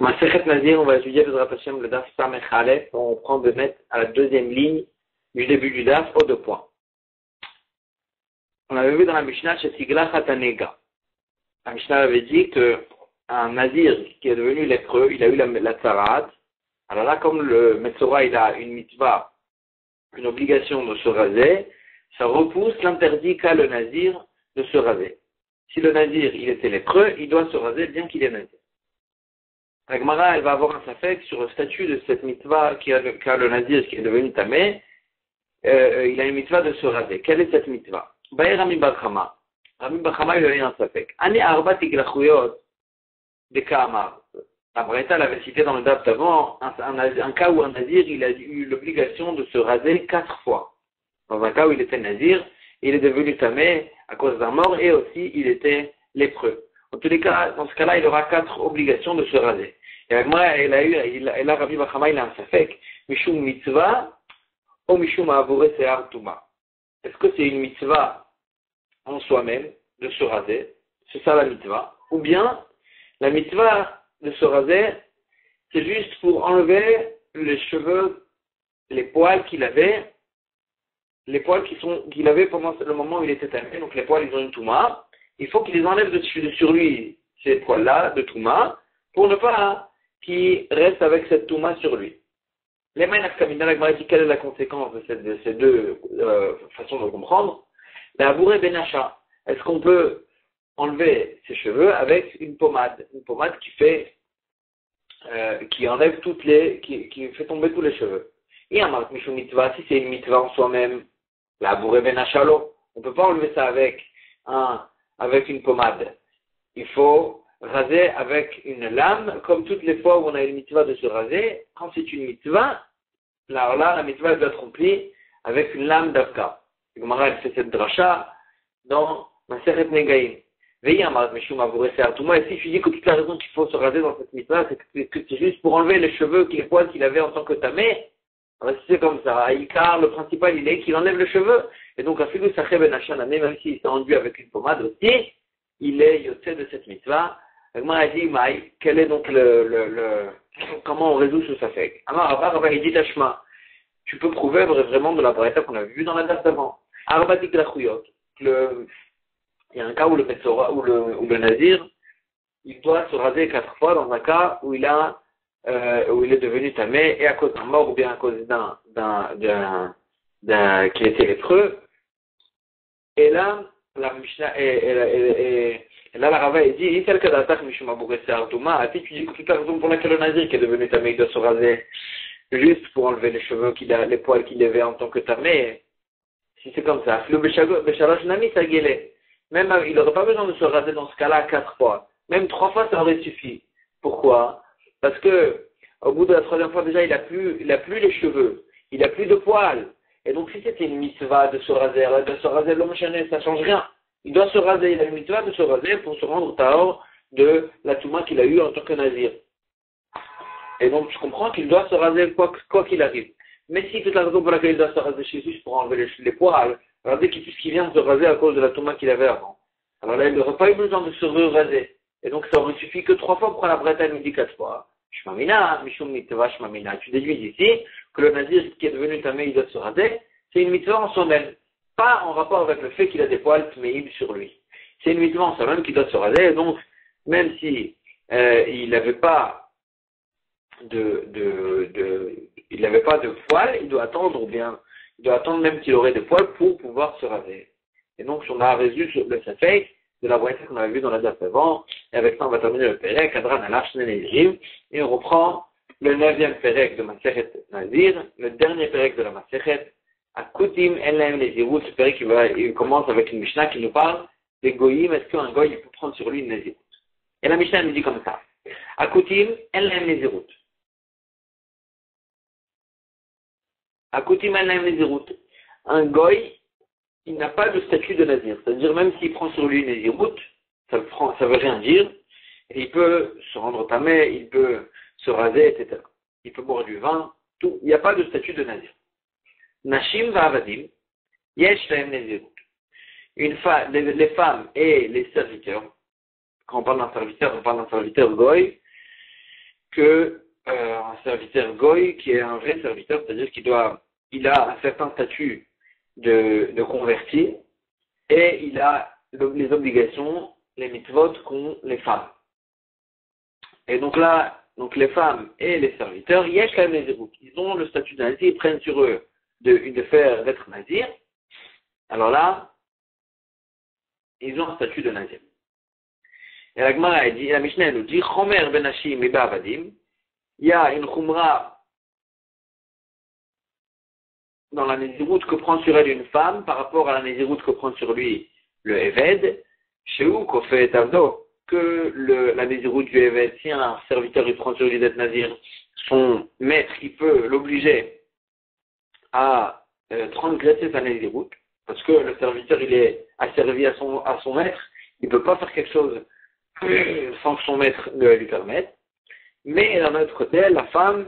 Masechet Nazir, on va étudier le Hashem, le Daf Samech Aleph. On prend de mettre à la deuxième ligne du début du Daf aux 2 points. On avait vu dans la Mishnah chez Tigla Hatanega. La Mishnah avait dit qu'un Nazir qui est devenu lépreux, il a eu la tzarat. Alors là, comme le Metzora, il a une mitzvah, une obligation de se raser, ça repousse l'interdit qu'a le Nazir de se raser. Si le Nazir, il était lépreux, il doit se raser bien qu'il est Nazir. La Gemara, elle va avoir un safek sur le statut de cette mitzvah qu'a le Nazir qui est devenu tamé. Il a une mitzvah de se raser. Quelle est cette mitzvah? Baï Rami Bachama. Rami Bachama, il a eu un safek. Ani arba tiglachuyot de Kaamar. La Braïta l'avait cité dans le date avant, un cas où un Nazir, il a eu l'obligation de se raser 4 fois. Dans un cas où il était Nazir, il est devenu tamé à cause d'un mort et aussi il était lépreux. En tous les cas, dans ce cas-là, il aura 4 obligations de se raser. Et avec moi, elle a Rabbi Bachama, il a un safek, Mishum mitzvah, ou Mishum avure se'ar tuma. Est-ce que c'est une mitzvah en soi-même, de se raser? C'est ça la mitzvah. Ou bien, la mitzvah de se raser, c'est juste pour enlever les cheveux, les poils qu'il avait, qu'il avait pendant le moment où il était tamé, donc les poils, ils ont une touma. Il faut qu'il les enlève de sur lui, ces poils-là, de touma, pour ne pas qu'il reste avec cette touma sur lui. Les mains d'Afkamina, la Gemara dit quelle est la conséquence de ces deux façons de comprendre. La bourrée benacha. Est-ce qu'on peut enlever ses cheveux avec une pommade qui enlève qui fait tomber tous les cheveux. Et un marque Mishum mitzvah, si c'est une mitzvah en soi-même, la bourrée benacha lo. On ne peut pas enlever ça avec une pommade. Il faut raser avec une lame, comme toutes les fois où on a une mitzvah de se raser. Quand c'est une mitzvah, là, la mitzvah doit être remplie avec une lame d'avka. Le Gemara, elle fait cette dracha dans Masechet Negaim. Veillez, Amar Mishum Avure Se'ar Tuma. Et si je dis que toute la raison qu'il faut se raser dans cette mitzvah, c'est que c'est juste pour enlever les cheveux, les poils qu'il avait en tant que tamé. Alors, si c'est comme ça, Aïkar, le principal, il est qu'il enlève le cheveu. Et donc, Afilu Sachet Ben Hachanane, même s'il s'est enduit avec une pommade aussi, il est yotzé de cette mitzvah. Agmar a dit, Maï, quel est donc comment on résout ce safek? Amar Rabba, il dit Tashma. Tu peux prouver vraiment de la braïta qu'on a vu dans la date d'avant. Arba tiglachuyot. Il y a un cas où le Metzora, où le Nazir, il doit se raser 4 fois dans un cas où il est devenu tamé et à cause d'un mort ou bien à cause qui était lépreux. Et là, la Mishnah, et là, la Rava, il dit, si tu dis que toute la raison pour laquelle le Nazir qui est devenu tamé, il doit se raser juste pour enlever les cheveux les poils qu'il avait en tant que tamé, si c'est comme ça, même il n'aurait pas besoin de se raser dans ce cas-là 4 fois. Même 3 fois, ça aurait suffi. Pourquoi? Parce que, au bout de la 3e fois, déjà, il a plus les cheveux. Il a plus de poils. Et donc, si c'était une mitzvah de se raser l'homme chané, ça change rien. Il doit se raser. Il a une mitzvah de se raser pour se rendre tahor de la touma qu'il a eue en tant que nazir. Et donc, je comprends qu'il doit se raser quoi qu'il arrive. Mais si toute la raison pour laquelle il doit se raser chez juste pour enlever les poils, regardez puisqu'il vient de se raser à cause de la touma qu'il avait avant. Alors là, il n'aurait pas eu besoin de se raser. Et donc, ça aurait suffi que 3 fois pour la Braïta nous dit 4 fois. Shmamina, Mishum mitzvah Shmamina. Tu déduis ici que le Nazir qui est devenu tamé, il doit se raser. C'est une mitzvah en soi-même. Pas en rapport avec le fait qu'il a des poils tméïb sur lui. C'est une mitzvah en soi-même qui doit se raser. Et donc, même si il n'avait pas il n'avait pas de poils, il doit attendre même qu'il aurait des poils pour pouvoir se raser. Et donc, on a résolu le safek de la braïta qu'on avait vu dans la date avant. Et avec ça, on va terminer le Perek, Adran Alash Nenezirim. Et on reprend le 9e Perek de Masechet Nazir, le dernier Perek de la Masechet, Akutim Elaim Nezirut. Ce Perek, il commence avec une Mishnah qui nous parle des goyim. Est-ce qu'un goy peut prendre sur lui une Nezirut? Et la Mishnah nous dit comme ça. Akutim Elaim Nezirut. Akutim Elaim Nezirut. Un goy, il n'a pas de statut de nazir. C'est-à-dire, même s'il prend sur lui une nazirut, ça veut rien dire. Et il peut se rendre tamé, il peut se raser, etc. Il peut boire du vin, tout. Il n'y a pas de statut de nazir. Nashim va'avadim, yesh lahem nazirut. Les femmes et les serviteurs, quand on parle d'un serviteur goy, que un serviteur goy qui est un vrai serviteur, c'est-à-dire il a un certain statut de converti et il a les obligations, les mitzvot qu'ont les femmes. Et donc là, les femmes et les serviteurs, yesh la nazirut, ils ont le statut de nazir, ils prennent sur eux d'être nazir. Alors là, ils ont un statut de nazir. Et la Gemara dit, la Mishnah nous dit, chomer ben hashim et ba'avadim, il y a une khumra dans la naziroute que prend sur elle une femme par rapport à la naziroute que prend sur lui le Eved, chez où qu'on fait avdo, que la naziroute du Eved, si un serviteur il prend sur lui d'être nazir, son maître il peut l'obliger à transgresser sa naziroute, parce que le serviteur il est asservi à son maître, il ne peut pas faire quelque chose sans que son maître ne lui permette. Mais d'un autre côté, la femme,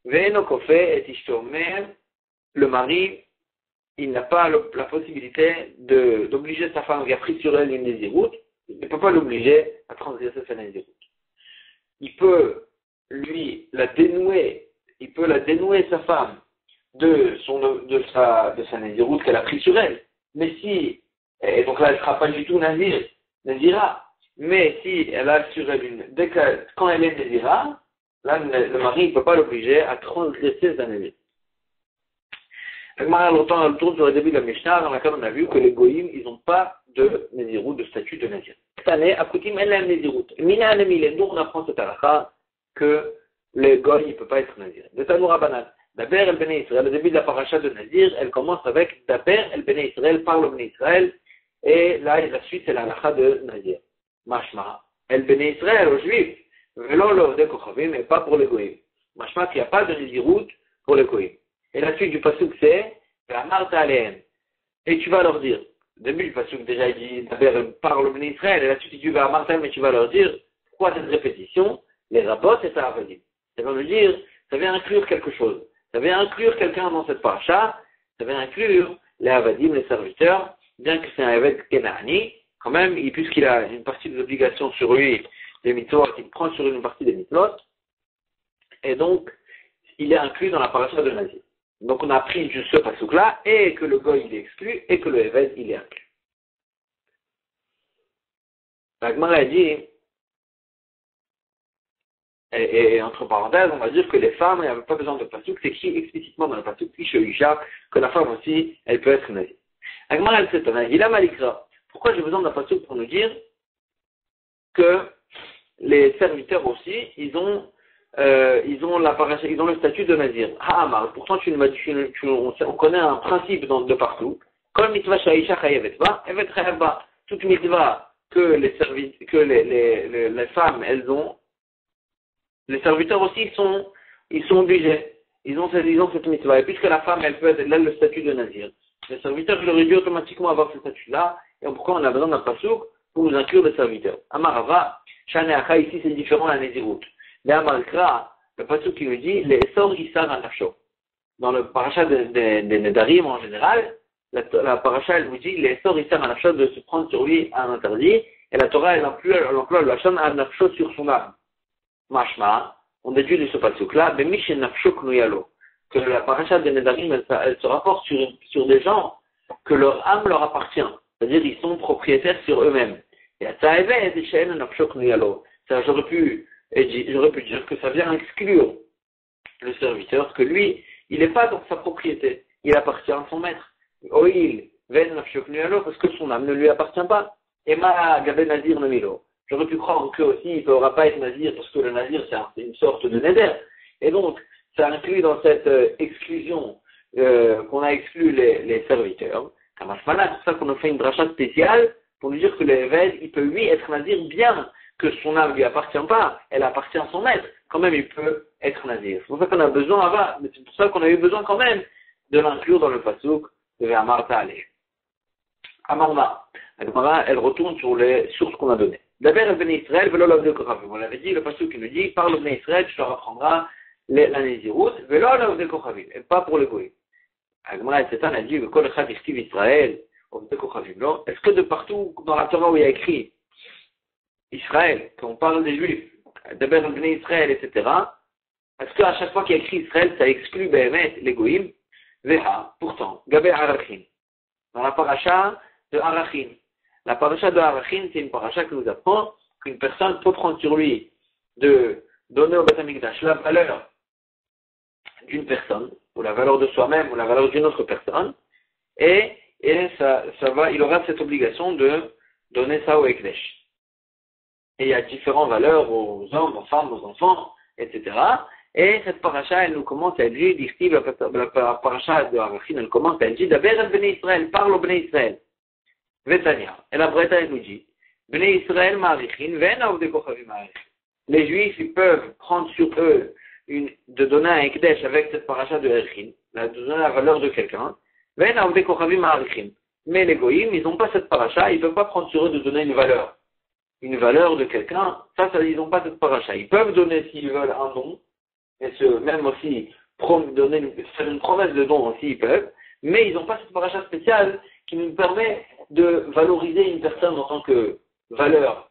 le mari, il n'a pas la possibilité d'obliger sa femme qui a pris sur elle une naziroute, il ne peut pas l'obliger à transgresser sa naziroute. Il peut la dénouer sa femme de sa naziroute qu'elle a pris sur elle. Mais et donc là elle ne sera pas du tout nazira. Mais si elle a sur elle quand elle est nazira, là le mari ne peut pas l'obliger à transgresser sa naziroute. Longtemps dans le tour sur le début de la Mishnah, dans laquelle on a vu que les goïms, ils n'ont pas de naziroute, de statut de nazir. Cette année, à Koutim, elle a un naziroute. Mina anemile, nous on apprend cette halakha que les goïms, il ne peut pas être nazir. De Tanoura Banan, Daber el Bene Israël, le début de la paracha de nazir, elle commence avec Daber el Bene Israël, parle au Bene Israël, et là, la suite, c'est la halakha de nazir. Mashma, el Bene Israël, aux juifs, velo lo de kochavim, mais pas pour les goïms. Mashma, qu'il n'y a pas de naziroute pour les goïms. Et la suite du pasuk c'est et tu vas leur dire. Au début du pasuk déjà il dit d'abord parle au Bnei Israël et la suite il dit mais tu vas leur dire pourquoi cette répétition, les rabbos et ça avadim. Ça veut dire ça vient inclure quelque chose. Ça vient inclure quelqu'un dans cette paracha, ça vient inclure les avadim, les serviteurs, bien que c'est un évêque Kenani, quand même, puisqu'il a une partie des obligations sur lui, des mitzvot, il prend sur une partie des mitzvot, et donc il est inclus dans la paracha de Nazir. Donc on a appris juste ce pasuk-là, et que le goy il est exclu, et que le évêque il est inclus. La Gemara a dit, et entre parenthèses, on va dire que les femmes, il n'y avait pas besoin de pasuk, c'est écrit explicitement dans le pasuk Isha, que la femme aussi, elle peut être nazir. La Gemara elle s'étonne, il a malikra. Pourquoi j'ai besoin d'un pasuk pour nous dire que les serviteurs aussi, ils ont le statut de nazir. Pourtant on connaît un principe de partout. Comme mitzvah sha'isha chayevet ba, evet chayev ba. Toute mitzvah que les femmes elles ont, les serviteurs aussi ils sont obligés. Ils ont cette mitzvah. Et puisque la femme elle peut être là le statut de nazir, les serviteurs auraient dû automatiquement avoir ce statut-là. Et pourquoi on a besoin d'un pasuk pour nous inclure les serviteurs? Amarava, shaneacha ici c'est différent la naziroute. Mais Amalkra, le pasuk qui nous dit, les Esor Issar Anafsho. Dans le paracha des Nedarim en général, la paracha elle nous dit, les Esor Issar Anafsho de se prendre sur lui un interdit, et la Torah elle emploie le Hacham Anafsho sur son âme. Mashma, on déduit de ce pasuk-là, mais Mish Nafsho Knuyalo, que la paracha des Nedarim elle se rapporte sur des gens que leur âme leur appartient, c'est-à-dire ils sont propriétaires sur eux-mêmes. Et à Tsaïve, et Shein Nafsho Knuyalo. Ça j'aurais pu dire que ça vient exclure le serviteur, que lui, il n'est pas dans sa propriété, il appartient à son maître. Oil, ven nafshoknualo, parce que son âme ne lui appartient pas. Ema gabe nazir nomilo. J'aurais pu croire que aussi il ne pourra pas être nazir, parce que le nazir c'est une sorte de neder. Et donc, ça inclut dans cette exclusion qu'on a exclu les serviteurs. C'est pour ça qu'on a fait une dracha spéciale pour nous dire que l'évêque, il peut lui être nazir bien que son âme ne lui appartient pas, elle appartient à son maître, quand même il peut être nazir. C'est pour ça qu'on a besoin, mais c'est pour ça qu'on a eu besoin quand même de l'inclure dans le pasuk de Ve'amar Ta'aleh. Amarma, la Gemara, elle retourne sur les sources qu'on a données. D'abord, le Bnei Israël, velo l'avde kochavim. On l'avait dit, le pasuk qui nous dit, par le Bnei Israël, tu leur apprendras la naziroute, velo l'avde kochavim, et pas pour les goïs. La Gemara, elle s'étonne, elle dit, kol echad ichtiv Israël, l'avde kochavim. Non, est-ce que de partout dans la Torah où il y a écrit Israël, quand on parle des Juifs, Daber Bnei Israël, etc. Est-ce qu'à chaque fois qu'il y a écrit Israël, ça exclut Behemet, les Goïm? Veha, pourtant, Gabé Arachin. Dans la paracha de Arachin. La paracha de Arachin, c'est une paracha qui nous apprend qu'une personne peut prendre sur lui de donner au Beth Amikdash la valeur d'une personne, ou la valeur de soi-même, ou la valeur d'une autre personne, et il aura cette obligation de donner ça au Ekdesh. Et il y a différentes valeurs aux hommes, aux femmes, aux enfants, etc. Et cette paracha, elle nous commence, elle dit, la paracha de Arachin, elle commence, elle dit, Daber el Bnei Israël, parle au Bnei Israël. Vetania. Et la Breta, elle nous dit, Bnei Israël ma'arichin, ve'en avdei kochavim ma'arichin. Les Juifs, ils peuvent prendre sur eux de donner un Ekdesh avec cette paracha de Arachin, de donner la valeur de quelqu'un, ve'en avdei kochavim ma'arichin. Mais les Goïm, ils n'ont pas cette paracha, ils ne peuvent pas prendre sur eux de donner une valeur. Une valeur de quelqu'un, ça, ils n'ont pas cette paracha. Ils peuvent donner, s'ils veulent, un don, et même aussi faire une promesse de don aussi, ils peuvent, mais ils n'ont pas cette paracha spéciale qui nous permet de valoriser une personne en tant que valeur,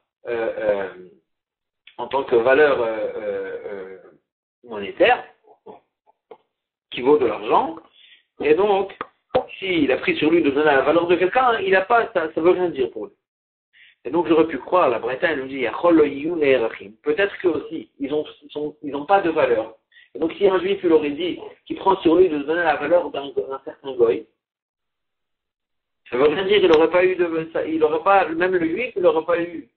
monétaire, qui vaut de l'argent. Et donc, s'il a pris sur lui de donner la valeur de quelqu'un, il n'a pas, ça veut rien dire pour lui. Et donc j'aurais pu croire, la Bretagne elle nous dit, peut-être que aussi, ils n'ont pas de valeur. Et donc si un juif il aurait dit qu'il prend sur lui de donner la valeur d'un certain goy, ça veut rien dire, il n'aurait pas eu même le juif, il n'aurait pas eu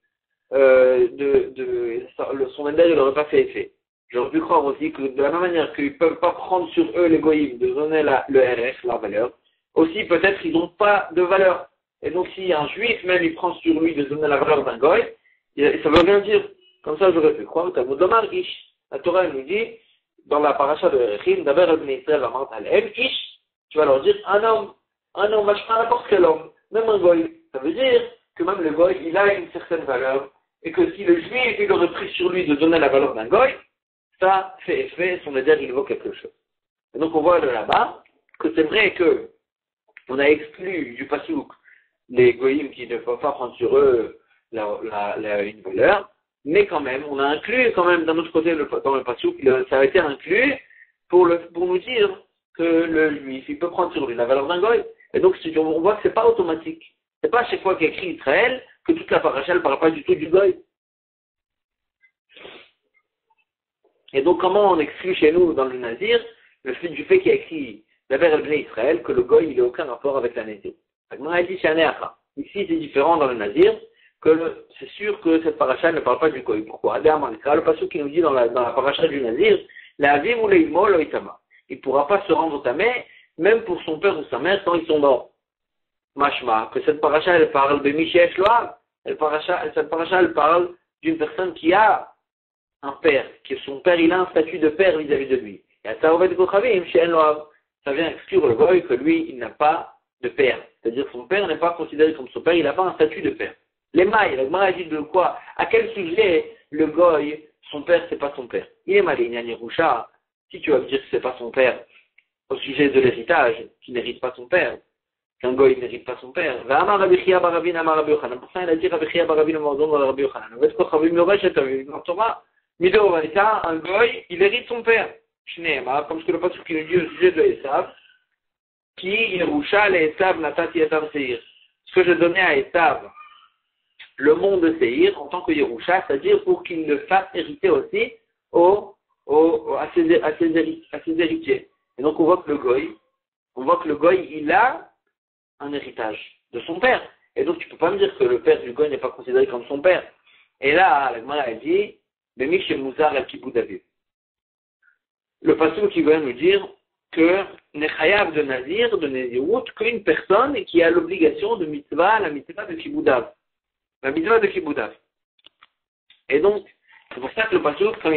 son Ender, il n'aurait pas fait effet. J'aurais pu croire aussi que de la même manière qu'ils ne peuvent pas prendre sur eux les goyim de donner le RF, la valeur, aussi peut-être ils n'ont pas de valeur. Et donc si un juif même il prend sur lui de donner la valeur d'un goy, ça veut rien dire. Comme ça j'aurais pu croire que la Torah nous dit, dans la paracha de Erechim, Daber el Bnei Israël amart alehem, Ish, tu vas leur dire un homme, machma, n'importe quel homme, même un goy. Ça veut dire que même le goy, il a une certaine valeur, et que si le juif il aurait pris sur lui de donner la valeur d'un goy, ça fait effet, son dire il vaut quelque chose. Et donc on voit de là-bas que c'est vrai que on a exclu du pasouk les goyim qui ne peuvent pas prendre sur eux une valeur, mais quand même, on a inclus quand même d'un autre côté dans le pasouk, ça a été inclus pour nous dire que le juif, il peut prendre sur lui la valeur d'un goy. Et donc on voit que c'est pas automatique. C'est pas à chaque fois qu'il y a écrit Israël que toute la paracha ne parle pas du tout du goy. Et donc comment on exclut chez nous dans le Nazir le fait du fait qu'il y a écrit Daber el Bnei Israël que le goy il n'a aucun rapport avec la Nazir. Ici c'est différent dans le Nazir que c'est sûr que cette paracha ne parle pas du goy. Pourquoi? Le passage qui nous dit dans la paracha du Nazir, la vie ou l'imo lo itama. Il ne pourra pas se rendre tamé même pour son père ou sa mère quand ils sont morts. Mashma, que cette paracha elle parle de Mishesh Loav. Cette paracha elle parle d'une personne qui a un père, que son père il a un statut de père vis-à-vis de lui. Et à Taovet Gochavim, chez Loav, ça vient exclure le goy que lui il n'a pas de père. C'est-à-dire que son père n'est pas considéré comme son père, il n'a pas un statut de père. Les mailles, la Gemara dit de quoi? À quel sujet le goy, son père c'est pas son père? Il est malin, Yerusha. Si tu vas me dire que c'est pas son père, au sujet de l'héritage, qui n'hérite pas son père, qu'un goy n'hérite pas son père. V'amar Rabbi Chia bar Ravina amar Rabbi Yochanan. Pour ça il a dit Rabbi Chia bar Ravina mordon dans Rabbi Yochanan. V'et kochavim yoreshet dans la Torah. Midoraita, un goy, il hérite son père. Shneema, comme ce que le pasuk qui nous dit au sujet de Esav, qui Yerusha le Esav natati etam Seir. Ce que je donnais à Esav, le mont de Seir, en tant que Yerusha, c'est-à-dire pour qu'il le fasse hériter aussi à ses héritiers. Et donc on voit que le goy, il a un héritage de son père. Et donc tu ne peux pas me dire que le père du goy n'est pas considéré comme son père. Et là, la Gemara a dit, Bemi chez Mouzar el Kibud Aviv. Le passage qui va nous dire que Nechayav de Nazir, de Nézirut, qu'une personne qui a l'obligation de mitzvah, la mitzvah de Kiboudav. La mitzvah de Kiboudav. Et donc, c'est pour ça que le passage, quand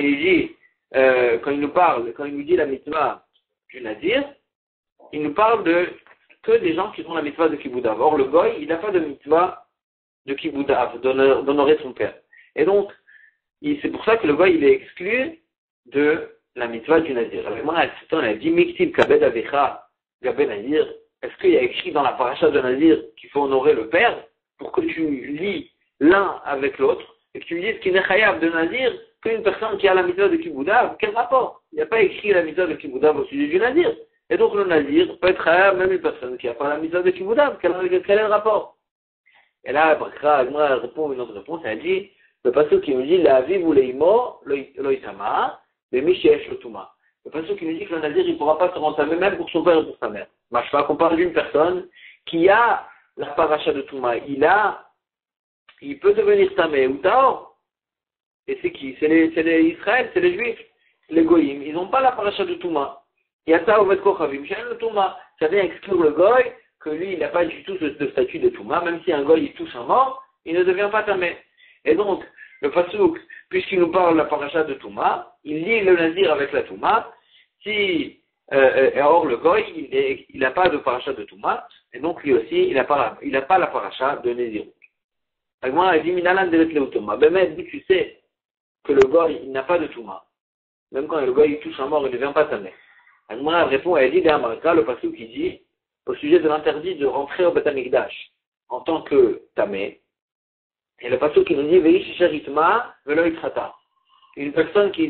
il nous dit la mitzvah du Nazir, il nous parle que des gens qui ont la mitzvah de Kiboudav. Or, le goy, il n'a pas de mitzvah de Kiboudav, d'honorer son père. Et donc, c'est pour ça que le goy, il est exclu de la mitzvah du Nazir. Avec moi, on a dit, Miktib kabed avecha gabe Nazir. Est-ce qu'il y a écrit dans la paracha de Nazir qu'il faut honorer le père pour que tu lis l'un avec l'autre et que tu dises qu'il est chayav de Nazir qu'une personne qui a la mitzvah de Kiboudav, quel rapport? Il n'y a pas écrit la mitzvah de Kiboudav au sujet du Nazir. Et donc le Nazir peut être même une personne qui n'a pas la mitzvah de Kiboudav. Quel est le rapport? Et là, elle répond une autre réponse, elle dit, le passage qui nous dit, la vive ou leimo, loitama, mais michesh lotuma. Le passage qui nous dit que le Nazir, il ne pourra pas se rentamer même pour son père et pour sa mère. Machma, qu'on parle d'une personne qui a la paracha de Touma. Il peut devenir tamé ou taor. Et c'est qui? C'est les Israël, c'est les Juifs. Les Goïm, ils n'ont pas la paracha de Touma. Yata ou Kochavim, Shen le Touma. Ça vient exclure le Goy, que lui, il n'a pas du tout de statut de Touma. Même si un Goy, il touche un mort, il ne devient pas tamé. Et donc, le Pasouk, puisqu'il nous parle de la paracha de Touma, il lie le Nazir avec la Touma. Si, or le Goy, il n'a pas de paracha de Touma, et donc lui aussi, il n'a pas la paracha de Nazir. Agma a dit, Minalan de l'Eutoma. Ben, mais tu sais que le Goy, il n'a pas de Touma. Même quand le Goy, il touche un mort, il ne devient pas tamé. Agma répond, elle dit, d'Amarka, le Pasouk qui dit, au sujet de l'interdit de rentrer au Beth Amikdash en tant que tamé. Et le Pasouk qui nous dit, Veish Sheritma, Velo Itrata. Une personne qui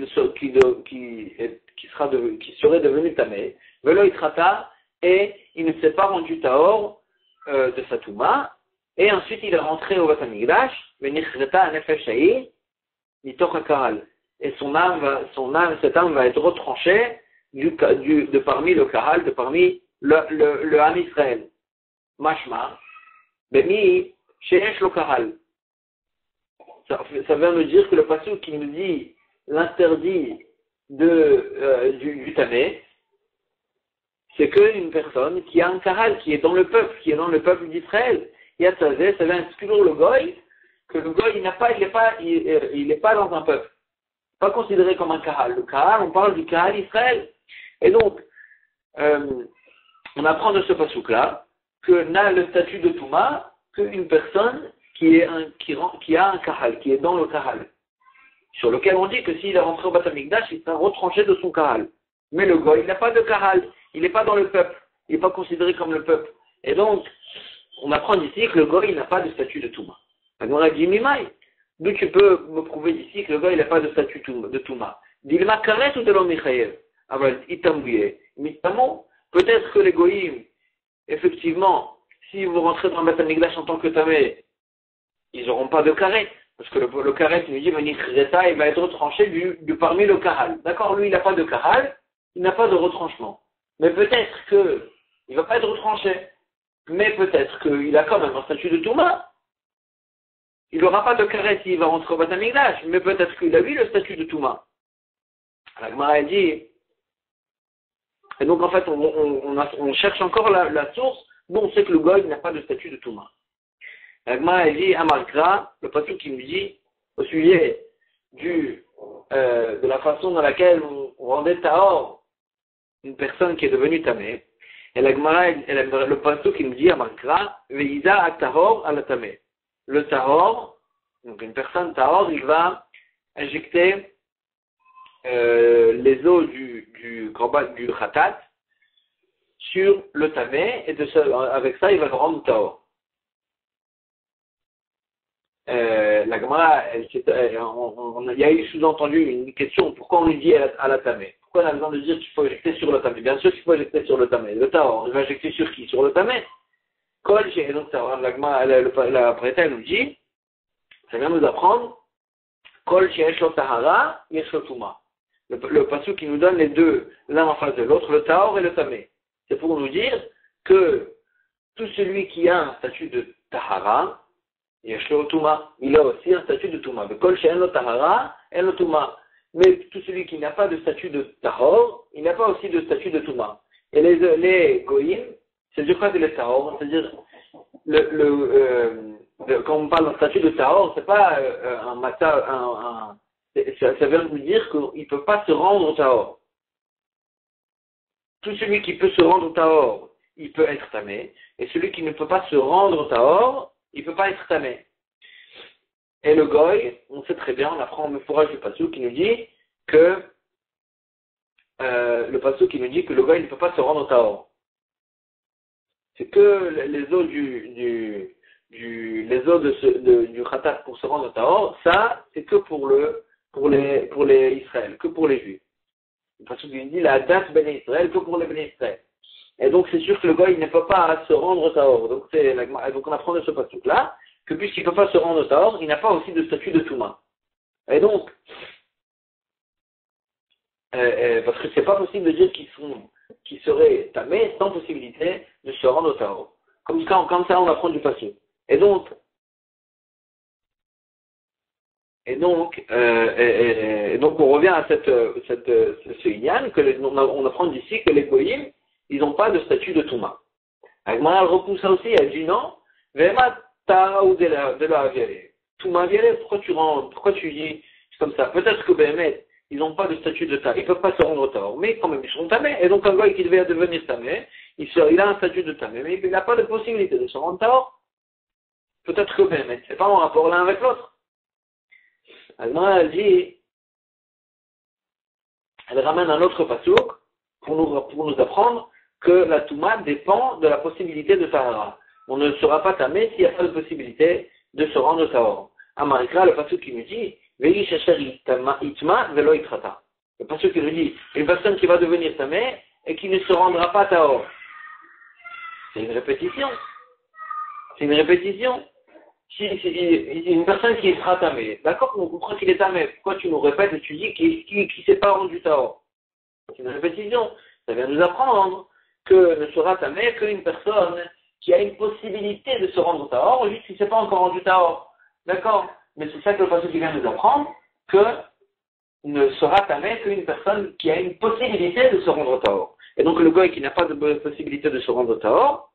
serait devenue tamé, Velo Itrata, et il ne s'est pas rendu taor de sa Touma, et ensuite il est rentré au Beth Amikdash, Venichreta Nefesh Shai, Nitoch HaKahal. Et cette âme va être retranchée de parmi le Kahal, de parmi le Ham Israël. Mashma, Bemi, Sheesh lo Kahal. Ça vient nous dire que le passage qui nous dit l'interdit du Tamé, c'est qu'une personne qui a un Kahal, qui est dans le peuple d'Israël. Yatzazé, ça vient exclure le Goy, que le Goy, il n'est pas dans un peuple. Pas considéré comme un Kahal. Le Kahal, on parle du Kahal Israël. Et donc, on apprend de ce passouk-là que n'a le statut de Touma qu'une personne qui a un Kahal, qui est dans le Kahal. Sur lequel on dit que s'il est rentré au Beth Amikdash, il sera retranché de son Kahal. Mais le Goy, il n'a pas de Kahal. Il n'est pas dans le peuple. Il n'est pas considéré comme le peuple. Et donc, on apprend d'ici que le Goy, il n'a pas de statut de Touma. On a dit Mimai. D'où tu peux me prouver d'ici que le Goy, il n'a pas de statut de Touma. Dilma Karet ou de l'Omichayev. Peut-être que les Goïm, effectivement, si vous rentrez dans le Beth Amikdash en tant que tamé, ils n'auront pas de karet. Parce que le karet, il nous dit, il va être retranché parmi le kahal. D'accord, lui, il n'a pas de kahal, il n'a pas de retranchement. Mais peut-être qu'il ne va pas être retranché. Mais peut-être qu'il a quand même un statut de Touma. Il n'aura pas de karet s'il va rentrer au Beth Amikdash. Mais peut-être qu'il a eu le statut de Touma. La Gemara dit, et donc en fait, on cherche encore la source dont on sait que le Goy n'a pas de statut de Touma. La Gemara dit, Amalkra, le pasuk qui nous dit, au sujet de la façon dans laquelle on rendait Tahor une personne qui est devenue Tamé, et la Gemara, le pasuk qui nous dit, Amalkra, Veïza à Tahor à la Tamé. Le Tahor, donc une personne Tahor, il va injecter les eaux du khatat sur le tamé, et avec ça il va le rendre tahor. La Gemara, il y a eu sous-entendu une question, pourquoi on lui dit à la tamé? Pourquoi on a besoin de dire qu'il faut injecter sur le tamé? Bien sûr qu'il faut injecter sur le tamé. Le tahor, il va injecter sur qui? Sur le tamé. Et donc la Gemara, la prêtelle nous dit, ça vient nous apprendre, Kol she'esh lo tahara, yesh lo tuma. Le passage qui nous donne les deux, l'un en face de l'autre, le Tahor et le Tamé. C'est pour nous dire que tout celui qui a un statut de Tahara, Yeshlo Touma, il a aussi un statut de Touma. Kol she'en lo Tahara, en lo Touma. Mais tout celui qui n'a pas de statut de Tahor, il n'a pas aussi de statut de Touma. Et les Goïm, c'est du fait de les Tahor, c'est-à-dire, quand on parle d'un statut de Tahor, c'est pas ça veut nous dire qu'il ne peut pas se rendre au Tahor. Tout celui qui peut se rendre au Tahor, il peut être tamé. Et celui qui ne peut pas se rendre au Tahor, il ne peut pas être tamé. Et le Goy, on sait très bien, on apprend le fourrage du Passou qui nous dit que le Passou qui nous dit que le Goy ne peut pas se rendre au Tahor. C'est que les eaux du khatat pour se rendre au Tahor, ça, c'est que pour le pour les Israël, que pour les Juifs. Parce qu'il dit la date Ben Israël que pour les Ben Israël. Et donc c'est sûr que le goy il ne peut pas se rendre au Tahor. Donc on apprend de ce passage là que puisqu'il ne peut pas se rendre au Tahor, il n'a pas aussi de statut de Touma. Et donc, parce que c'est pas possible de dire qu'ils seraient tamés sans possibilité de se rendre au Tahor. Comme ça on apprend du passé. Et donc, on revient à ce Inyan, on apprend d'ici que les Goïm, ils n'ont pas de statut de Touma. Agmara elle repousse ça aussi, elle dit non, Vema Tara ou de la Viere. Touma Viere, pourquoi tu dis comme ça? Peut-être que Béhémet, ils n'ont pas de statut de Tara, ils ne peuvent pas se rendre au Tahor, mais quand même ils sont tamés. Et donc un Goï qui devait devenir tamé, il a un statut de tamé, mais il n'a pas de possibilité de se rendre au Tahor. Peut-être que Béhémet, c'est pas en rapport l'un avec l'autre. Agmara elle dit, elle ramène un autre pasouk pour nous apprendre que la Touma dépend de la possibilité de Tahara. On ne sera pas tamé s'il n'y a pas de possibilité de se rendre au Tahor. Amarikra, le pasouk qui nous dit, Veli Shasher Itma Velo Itrata. Le pasouk qui nous dit, une personne qui va devenir tamé et qui ne se rendra pas à Tahor. C'est une répétition. Si une personne qui sera tamé, d'accord, on comprend qu'il est tamé. Pourquoi tu nous répètes et tu dis qu'il ne s'est pas rendu Tahor? C'est une répétition. Ça vient nous apprendre que ne sera tamé qu'une personne qui a une possibilité de se rendre au Tahor, juste qu'il ne s'est pas encore rendu Tahor. D'accord? Mais c'est ça que le passage qui vient nous apprendre, que ne sera tamé qu'une personne qui a une possibilité de se rendre au Tahor. Et donc le goy qui n'a pas de possibilité de se rendre au Tahor,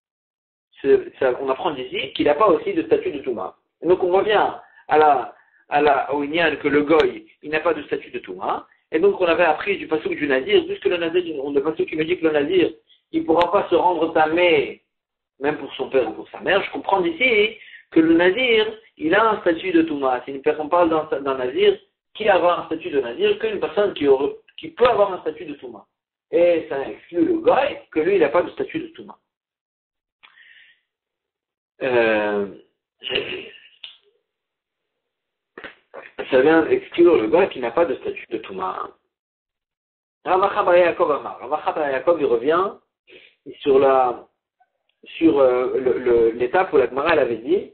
on apprend d'ici qu'il n'a pas aussi de statut de Touma. Et donc on revient au Inyan que le goy, il n'a pas de statut de Touma. Et donc on avait appris du passouk du Nazir, puisque le Nazir, le passouk qui me dit que le Nazir, il ne pourra pas se rendre tamé, même pour son père ou pour sa mère. Je comprends d'ici que le Nazir, il a un statut de Touma. Si une personne parle d'un Nazir, qui a un statut de Nazir qu'une personne qui peut avoir un statut de Touma. Et ça exclut le goy que lui, il n'a pas de statut de Touma. Ça vient exclure le gars qui n'a pas de statut de Touma. Ravacha bar Yaakov Amar. Ravacha bar Yaakov, il revient sur l'étape où la Gemara elle avait dit,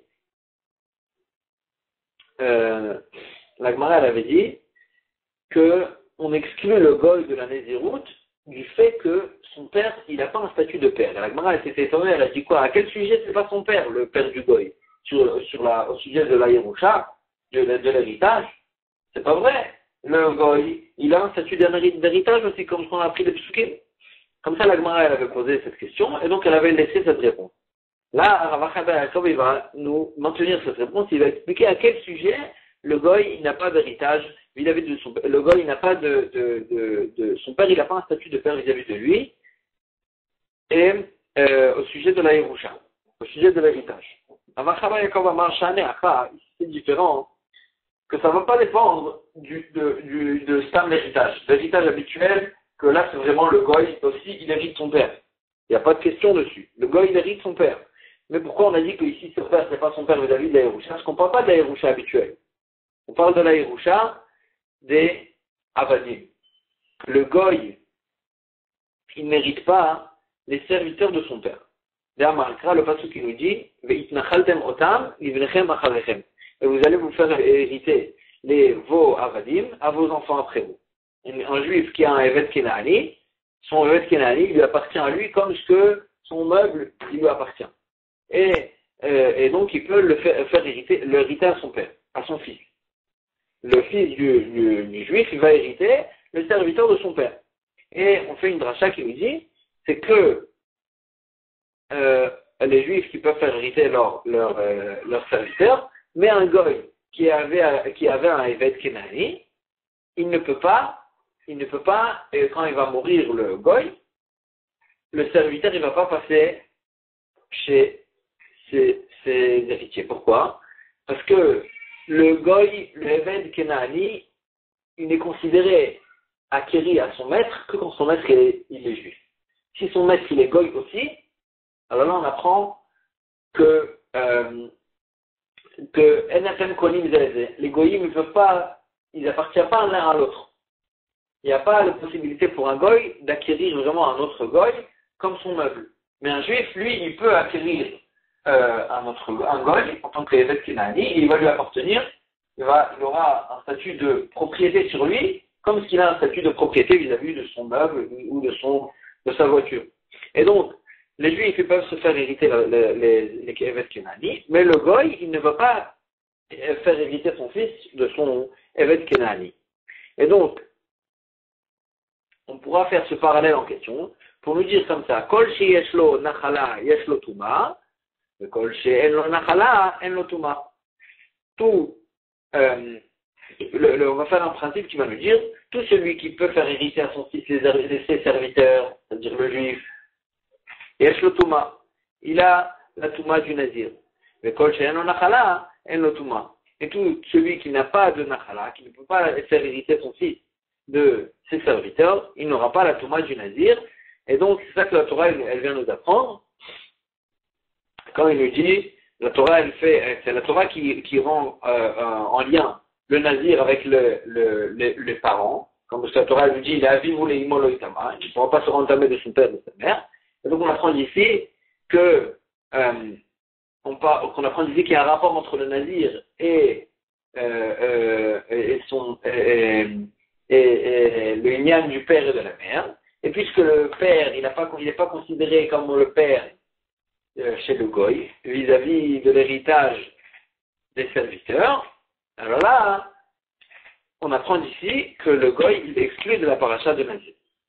que on exclut le goy de la Néziroute du fait que son père, il n'a pas un statut de père. La Gemara, elle s'était étonnée, elle a dit quoi? À quel sujet c'est pas son père, le père du goy? Au sujet de la Yerusha, de l'héritage? C'est pas vrai. Le goy, il a un statut d'héritage aussi, comme on a appris les psukim. Comme ça, la Gemara, elle avait posé cette question, et donc elle avait laissé cette réponse. Là, Ravacha bar Yaakov, il va nous maintenir cette réponse, il va expliquer à quel sujet le goy, il n'a pas d'héritage vis-à-vis de son père. Le goy, il n'a pas son père, il n'a pas un statut de père vis-à-vis de lui. Et au sujet de la Yerusha, au sujet de l'héritage. Ravacha bar Yaakov Amar Shane Acha, c'est différent, que ça ne va pas dépendre de stam l'héritage. L'héritage habituel, que là, c'est vraiment le goy aussi, il hérite son père. Il n'y a pas de question dessus. Le goy, il hérite son père. Mais pourquoi on a dit que ici, son père, c'est pas son père vis-à-vis de la Yerusha? Parce qu'on ne parle pas de la Yerusha habituelle. On parle de la Yerusha des Avadim. Le goy, il n'hérite pas les serviteurs de son père. D'ailleurs, le passage qui nous dit, Ve'itnachaltem otam, livnechem acharechem. Et vous allez vous faire hériter vos Avadim à vos enfants après vous. Un juif qui a un Evet Kenani, son Evet Kenani, il lui appartient à lui comme ce que son meuble, il lui appartient. Et donc, il peut le faire hériter à son père, à son fils. Le fils du juif, il va hériter le serviteur de son père. Et on fait une dracha qui nous dit, c'est que les juifs qui peuvent faire hériter leur serviteur, mais un goy qui avait un Evet Kenani, il ne peut pas, et quand il va mourir le goy, le serviteur, il ne va pas passer chez ses héritiers. Pourquoi? Parce que le goy, le Evet Kenani, il n'est considéré acquéri à son maître que quand son maître il est juif. Si son maître il est goy aussi, alors là on apprend que les goyim ne peuvent pas ils n'appartiennent pas l'un à l'autre. Il n'y a pas la possibilité pour un goy d'acquérir vraiment un autre goy comme son meuble. Mais un juif, lui, il peut acquérir un goy en tant qu'Eved Kenani, et il va lui appartenir, il aura un statut de propriété sur lui, comme s'il a un statut de propriété vis-à-vis de son meuble ou de sa voiture. Et donc, les juifs ils peuvent se faire hériter les Eved Kenani, mais le goy, il ne va pas faire hériter son fils de son Eved Kenani. Et donc, on pourra faire ce parallèle en question pour nous dire comme ça, Kol she yeshlo nachala yeshlo tuma, Kol she enlo nachala enlo tuma. Tout, on va faire un principe qui va nous dire, tout celui qui peut faire hériter à son fils ses serviteurs, c'est-à-dire le juif, yeshlo tuma, il a la tuma du nazir. Mais Kol she enlo nachala enlo tuma. Et tout celui qui n'a pas de nachala, qui ne peut pas faire hériter son fils de ses serviteurs, il n'aura pas la Touma du Nazir. Et donc, c'est ça que la Torah, elle vient nous apprendre. Quand il nous dit, la Torah, c'est la Torah qui rend en lien le Nazir avec les parents. Comme la Torah nous dit, il a vivu les imoloitama, il ne pourra pas se rentamer de son père et de sa mère. Et donc, on apprend d'ici qu'on apprend d'ici qu'il y a un rapport entre le Nazir et le Inyan du père et de la mère. Et puisque le père, il n'est pas considéré comme le père chez le Goy, vis-à-vis de l'héritage des serviteurs, alors là, on apprend d'ici que le Goy, il est exclu de la paracha de Nazir.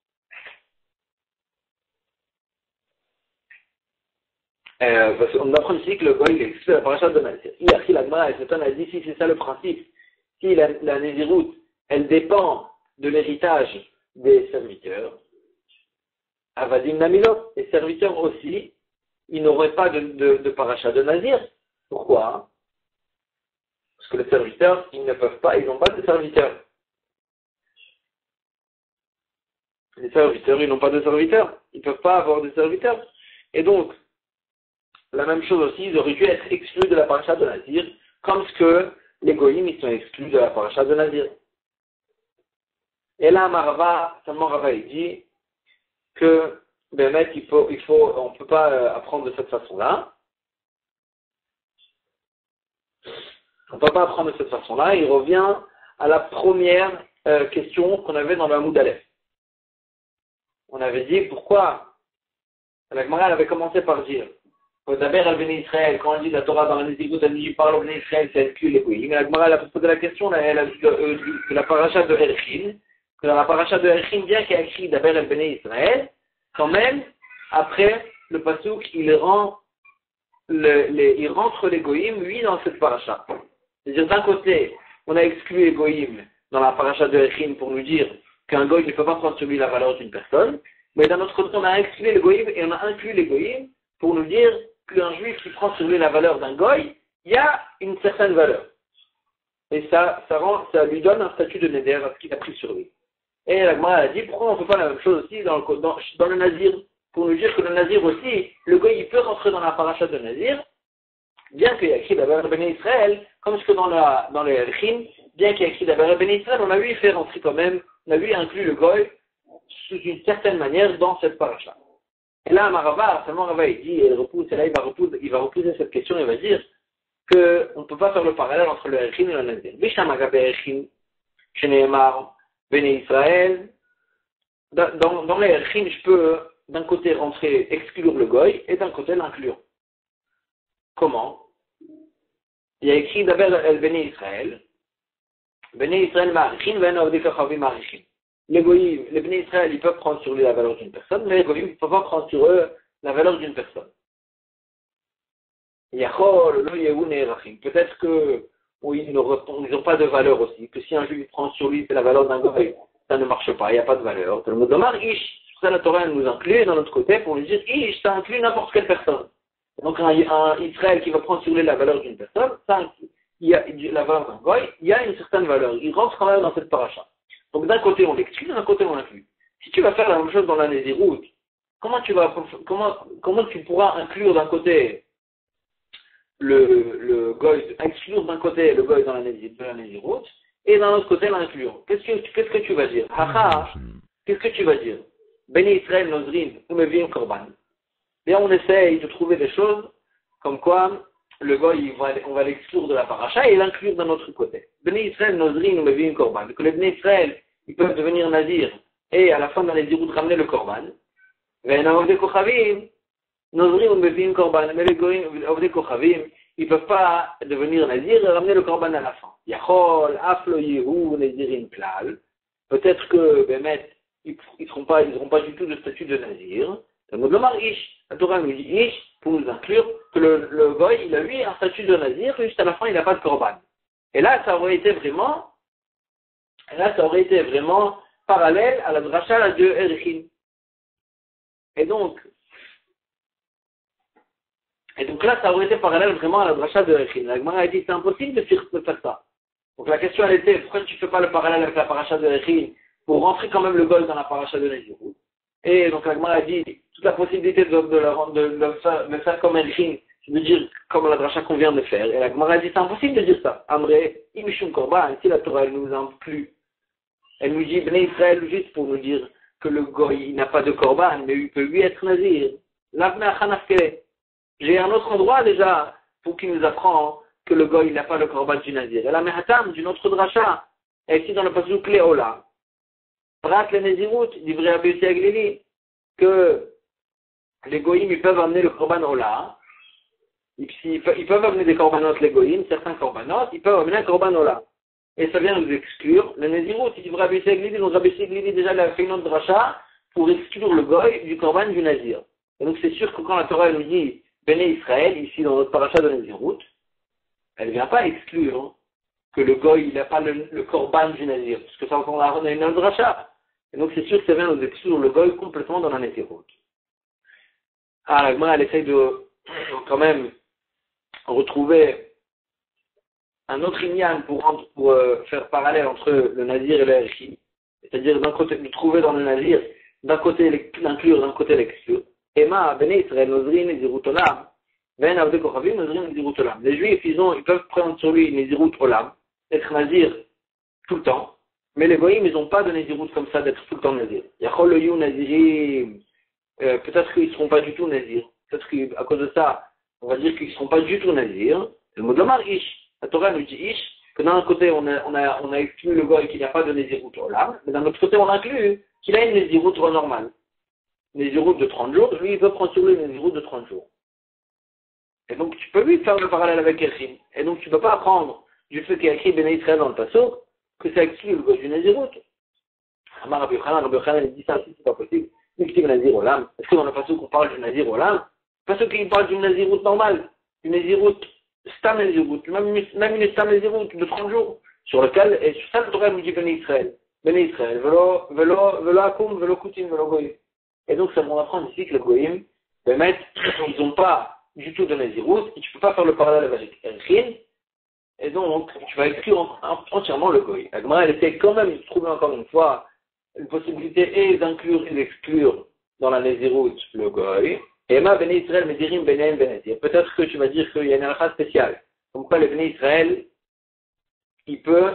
On apprend ici que le Goy, il est exclu de la paracha de Nazir. Il a pris la Gemara, et Satan a dit, si c'est ça le principe, si la Naziroute, elle dépend de l'héritage des serviteurs. Avadim Namilot, les serviteurs aussi, ils n'auraient pas de paracha de Nazir. Pourquoi? Parce que les serviteurs, ils n'ont pas de serviteurs. Les serviteurs, ils n'ont pas de serviteurs. Ils ne peuvent pas avoir de serviteurs. Et donc, la même chose aussi, ils auraient dû être exclus de la paracha de Nazir, comme ce que les goyim, ils sont exclus de la paracha de Nazir. Et là, Rava, il dit que, on ne peut pas apprendre de cette façon-là. On ne peut pas apprendre de cette façon-là. Il revient à la première question qu'on avait dans le Hamoud Aleph. On avait dit pourquoi la Gemara avait commencé par dire d'abord al Bnei Israël, quand on dit la Torah dans la Nézirut, elle dit parle au Bnei Israël, c'est inclut les goyim. Mais la Gemara a posé la question de la paracha de Erchin, que dans la paracha de Erchin, bien qu'il y a écrit d'abord al Bnei Israël, quand même, après le pasuk, il rentre les goyim, lui, dans cette paracha. C'est-à-dire, d'un côté, on a exclu les goyim dans la paracha de Erchin pour nous dire qu'un goy ne peut pas prendre sur lui la valeur d'une personne, mais d'un autre côté, on a exclu les goyim et on a inclus les goyim pour nous dire qu'un juif qui prend sur lui la valeur d'un goy, il y a une certaine valeur. Et ça lui donne un statut de neder à ce qu'il a pris sur lui. Et la Gemara a dit, pourquoi on ne fait pas la même chose aussi dans le Nazir, pour nous dire que le Nazir aussi, le goy, il peut rentrer dans la paracha de Nazir, bien qu'il y ait écrit d'abord Bnei Israël, comme ce que dans les Elchim, bien qu'il y ait écrit d'abord Bnei Israël, on a vu faire rentrer quand même, on a vu inclure le goy sous une certaine manière dans cette paracha. Et là, Rava, il dit, il va repousser cette question, il va dire qu'on ne peut pas faire le parallèle entre le Elchim et le Nazir. Bishamaga Elchim, Sheneemar, Bnei Israël, dans les Elchim, je peux d'un côté rentrer, exclure le goy, et d'un côté l'inclure. Comment? Il y a écrit d'abord El Bnei Israël. Bnei Israël ma'arichin, ve'en avdi kachavim ma'arichin. Les Bnei Israël, ils peuvent prendre sur lui la valeur d'une personne, mais les goyim ne peuvent pas prendre sur eux la valeur d'une personne. Yachol, lo yehu ne'erachim. Peut-être que ils n'ont pas de valeur aussi, que si un juif prend sur lui la valeur d'un goy, ça ne marche pas, il n'y a pas de valeur. C'est pour ça la Torah nous inclut d'un autre côté pour nous dire ish, ça inclut n'importe quelle personne. Donc un Israël qui va prendre sur lui la valeur d'une personne, il y a la valeur d'un goy, il y a une certaine valeur. Il rentre quand même dans cette paracha. Donc d'un côté on l'exclut, d'un côté on l'inclut. Si tu vas faire la même chose dans la Nézirut, comment tu pourras inclure d'un côté le goy, exclure d'un côté le goy dans la Nézirut, et d'un autre côté l'inclure. Qu'est-ce que tu vas dire? Haha, qu'est-ce que tu vas dire? Béni Israël Nozrin, ou Mevim Korban. Et on essaye de trouver des choses comme quoi le goy, on va l'exclure de la paracha et l'inclure d'un autre côté. Béni Israël Nozrin, ou Mevim Korban. Que les Béni Israël, ils peuvent devenir nazir et à la fin de la Nézirut ramener le Korban. Mais les Kochavim, Nozrin ou Mevim Korban. Mais les Ovdei Kochavim, ils ne peuvent pas devenir nazir et ramener le Korban à la fin. Yachol, Aflo Yehu, Nazirin Klal. Peut-être que, Bémet, ils n'auront pas du tout de statut de nazir. La Torah nous dit Ish, pour nous inclure que le goy, il a lui un statut de nazir, juste à la fin, il n'a pas de korban. Et là, ça aurait été vraiment parallèle à la dracha de Erichin. Et donc là, ça aurait été parallèle vraiment à la dracha de Erichin. La Gemara a dit c'est impossible de faire ça. Donc la question, elle était, pourquoi tu ne fais pas le parallèle avec la paracha de Erichin pour rentrer quand même le goy dans la paracha de Nazirut? Et donc la Gemara a dit, toute la possibilité de faire comme Erichin, c'est de dire comme la dracha qu'on vient de faire. Et la Gemara a dit, c'est impossible de dire ça. Amré, Imishum Korban, si la Torah elle nous inclut, elle nous dit, Bnei Israël, juste pour nous dire que le goy, il n'a pas de Korban, mais il peut lui être nazir. J'ai un autre endroit déjà pour qui nous apprend que le goy, il n'a pas le Korban du nazir. Et la Mehatam, d'une autre dracha, est ici dans le passage Léola. Prat le Nezirut, livré à Béti Aglili, que les goyim, ils peuvent amener le Korban Ola. Ils peuvent amener des Korbanot, les goyim, certains Korbanot, ils peuvent amener un Korban Ola. Et ça vient nous exclure. Le Nezirut, il livrait à Béti Aglili, donc Béti Aglili déjà il a fait une autre dracha pour exclure le goy du Korban du nazir. Et donc c'est sûr que quand la Torah nous dit Béné Israël, ici dans notre paracha de Nezirut, elle ne vient pas exclure que le goy, il n'a pas le korban du nazir, parce que ça on a une autre dracha. Et donc c'est sûr que ça vient nous exclure le goy complètement dans la Nezirut. Ah, la Gemara, elle essaye de quand même retrouver un autre inyan pour faire parallèle entre le nazir et le Erichin. C'est-à-dire d'un côté, de trouver dans le nazir, d'un côté l'inclure, d'un côté l'exclure. Ema, Bnei Israël, Nozrin, Nezirut Olam. Ben Avdei Kochavim, Nozrin, Nezirut Olam. Les Juifs, ils peuvent prendre sur lui Nezirut Olam, être nazir tout le temps. Mais les Goïms, ils n'ont pas de Nezirut comme ça, d'être tout le temps nazir. Yachol le Yu Nazirim. Peut-être qu'ils ne seront pas du tout nazir. Peut-être qu'à cause de ça, on va dire qu'ils ne seront pas du tout nazir. Le mot de l'Omar, Ish. La Torah nous dit Ish, que d'un côté, on a exclu le Goïm qui n'a pas de Nezirut Olam, mais d'un autre côté, on inclut qu'il a une Nezirut normale. Nezirut de 30 jours, lui, il peut prendre sur lui une Nezirut de 30 jours. Et donc, tu peux lui faire le parallèle avec Erichin. Et donc, tu ne peux pas apprendre du fait qu'il y a écrit Béné Israël dans le Passouk, que ça exclut le goy du Nazirut. Amar Rabbi Yochanan, il dit ça, si c'est pas possible. Mais qui est le Nazir Olam? Est-ce que dans le Passouk, on parle du Nazir Olam? Parce qu'il parle du Nazirut normal, du Nazirut, Stam Nazirut, même une Stam Nazirut de 30 jours, sur lequel, et sur ça, le Torah nous dit Béné Israël. Béné Israël, velo akum, velo kutim, velo goyim. Et donc, ça va apprendre ici que le goyim, ils n'ont pas du tout de Nazirut, et tu ne peux pas faire le parallèle avec Erichin, et donc tu vas exclure entièrement le goy. La Gemara, elle essaie quand même de trouver encore une fois une possibilité et d'inclure et d'exclure dans la Nazirut le goy. Et ma Béné Israël, Medirim, Bénéim, Bénézir. Peut-être que tu vas dire qu'il y a une halakha spéciale. Comme quoi le Béné Israël, il peut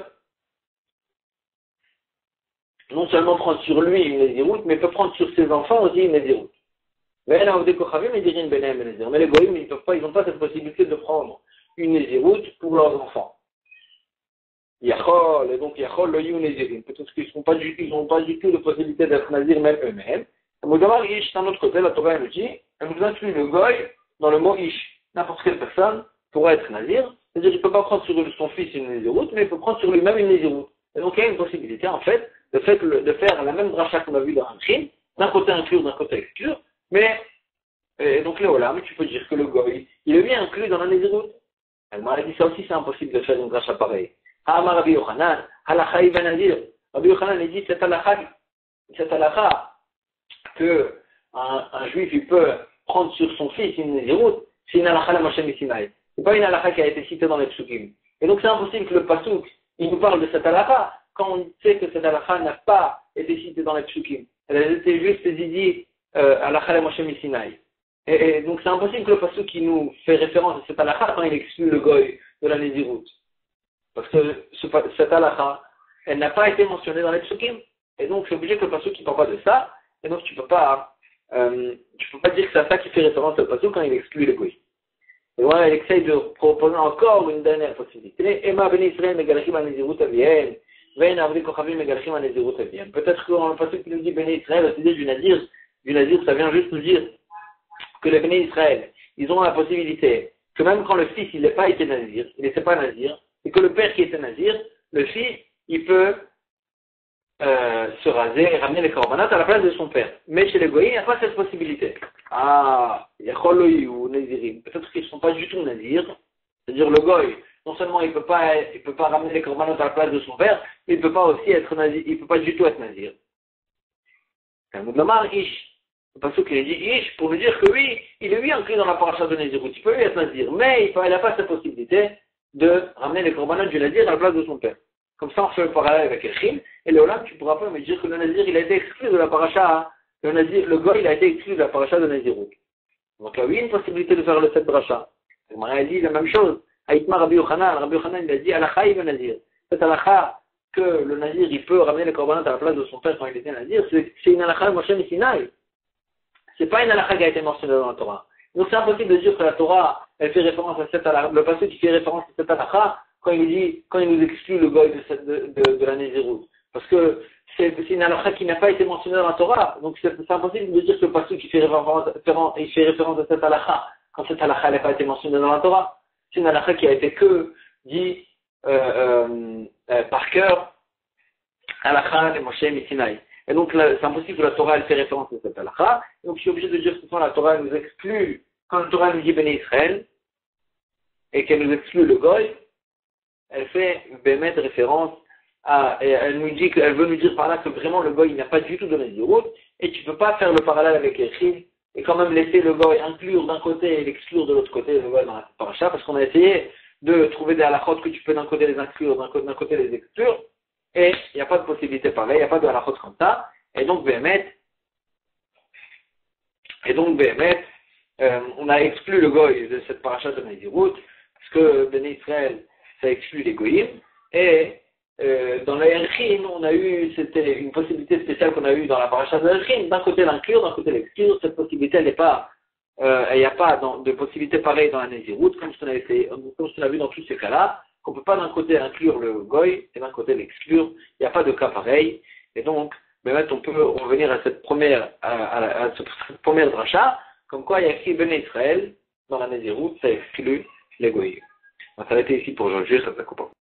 non seulement prendre sur lui une Nazirut, mais peut prendre sur ses enfants aussi une Nazirut. Mais les goyim, ils n'ont pas cette possibilité de prendre une Nézirut pour leurs enfants. Yachol, et donc Yachol, le Yu Nézirim. Peut-être qu'ils n'ont pas du tout de possibilité d'être nazir même eux-mêmes. Moudamar Ish, d'un autre côté, la Torah nous dit, elle nous inclut le goy dans le mot Ish. N'importe quelle personne pourrait être nazir, c'est-à-dire qu'il ne peut pas prendre sur son fils une Nézirut, mais il peut prendre sur lui-même une Nézirut. Et donc il y a une possibilité, en fait, de faire la même dracha qu'on a vu dans un crime, d'un côté inclure, d'un côté exclure, mais, donc, Léolam, tu peux dire que le goy, il est bien inclus dans la Nézirut. Elle m'a dit ça aussi, c'est impossible de faire une dracha pareille. Amar Rabbi Yochanan, halakha ibn Nazir. Rabbi Yochanan, il dit cette halakha que un juif, il peut prendre sur son fils une Nézirut, c'est une halakha la Moshe Missinaï. C'est pas une halakha qui a été citée dans les psukim. Et donc, c'est impossible que le pasouk, il nous parle de cette halakha, quand on sait que cette halakha n'a pas été citée dans les psukim. Elle a été juste dit halakha la Moshe Missinaï. Et donc c'est impossible que le pasuk qui nous fait référence à cette halakha quand il exclut le goy de la Nézirut. Parce que cette halakha, elle n'a pas été mentionnée dans les psukim. Et donc, c'est obligé que le pasuk ne parle pas de ça. Et donc, tu peux pas dire que c'est à ça qui fait référence au pasuk quand il exclut les goïs. Et voilà, il essaye de proposer encore une dernière possibilité. Emma ben Israël megalchim anezirut avien, vein avri kochavim megalchim anezirut avien. Peut-être que le pasuk qui nous dit ben Israël, c'est du nazir, ça vient juste nous dire que les ben Israël, ils ont la possibilité que même quand le fils il n'a pas été nazir, il n'était pas nazir, et que le père qui était nazir, le fils, il peut se raser et ramener les korbanot à la place de son père. Mais chez les goïs, il n'y a pas cette possibilité. Ah, il y a Choloi ou Nazirim. Peut-être qu'ils ne sont pas du tout nazirs. C'est-à-dire le goï, non seulement il ne peut pas ramener les korbanot à la place de son père, mais il ne peut pas aussi être nazir, il ne peut pas du tout être nazir. Talmud Ish. Le pasuk il dit Ish pour nous dire que oui, il est inclus dans la paracha de Nazirut. Il peut lui être nazir, mais il n'a pas cette possibilité de ramener les korbanot du nazir à la place de son père. Comme ça, on fait le parallèle avec Echim, et le Olam, tu ne pourras pas me dire que le Nazir, il a été exclu de la paracha, le Goy, il a été exclu de la paracha de Nazirut. Donc là, oui, il y a une possibilité de faire le 7 dracha. Le Marais a dit la même chose. Haïtma Rabbi Yochanan, il a dit Alakha il Nazir. Cette Alakha, que le Nazir, il peut ramener les korbanot à la place de son père quand il était Nazir, c'est une Alakha de Moshe Sinai. C'est pas une Alakha qui a été mentionnée dans la Torah. Donc c'est impossible de dire que la Torah, elle fait référence à cette Alakha, le passage qui fait référence à cette Alakha, quand il nous exclut le goy de la Nézirut. Parce que c'est une halakha qui n'a pas été mentionnée dans la Torah. Donc c'est impossible de dire que le pasuk qui fait référence à cette halakha, quand cette halakha n'a pas été mentionnée dans la Torah. C'est une halakha qui a été dit par cœur, halakha de Moshe Sinai. Et donc c'est impossible que la Torah elle fait référence à cette halakha. Donc je suis obligé de dire que la Torah nous exclut, quand la Torah nous dit Béné Israël, et qu'elle nous exclut le goy, elle fait mettre référence elle veut nous dire par là que vraiment le goy il n'a pas du tout de Nazirut, et tu ne peux pas faire le parallèle avec Echim, et quand même laisser le goy inclure d'un côté et l'exclure de l'autre côté, le goy dans la paracha, parce qu'on a essayé de trouver des halakhot que tu peux d'un côté les inclure, d'un côté les exclure, et il n'y a pas de possibilité pareille, il n'y a pas de halakhot comme ça, et donc on a exclu le goy de cette paracha de Nazirut, parce que Ben Israël, ça exclut les goyim, et dans la Erchim, c'était une possibilité spéciale qu'on a eue dans la paracha de Erchim, d'un côté l'inclure, d'un côté l'exclure, cette possibilité il n'y a pas de possibilité pareille dans la Nézirut, comme je l'ai vu dans tous ces cas-là, qu'on ne peut pas d'un côté inclure le goy, et d'un côté l'exclure, il n'y a pas de cas pareil, et donc, on peut revenir à cette première dracha, comme quoi il y a écrit Ben Israël, dans la Nézirut, ça exclut les goyim. On va s'arrêter ici pour aujourd'hui, ça coupe.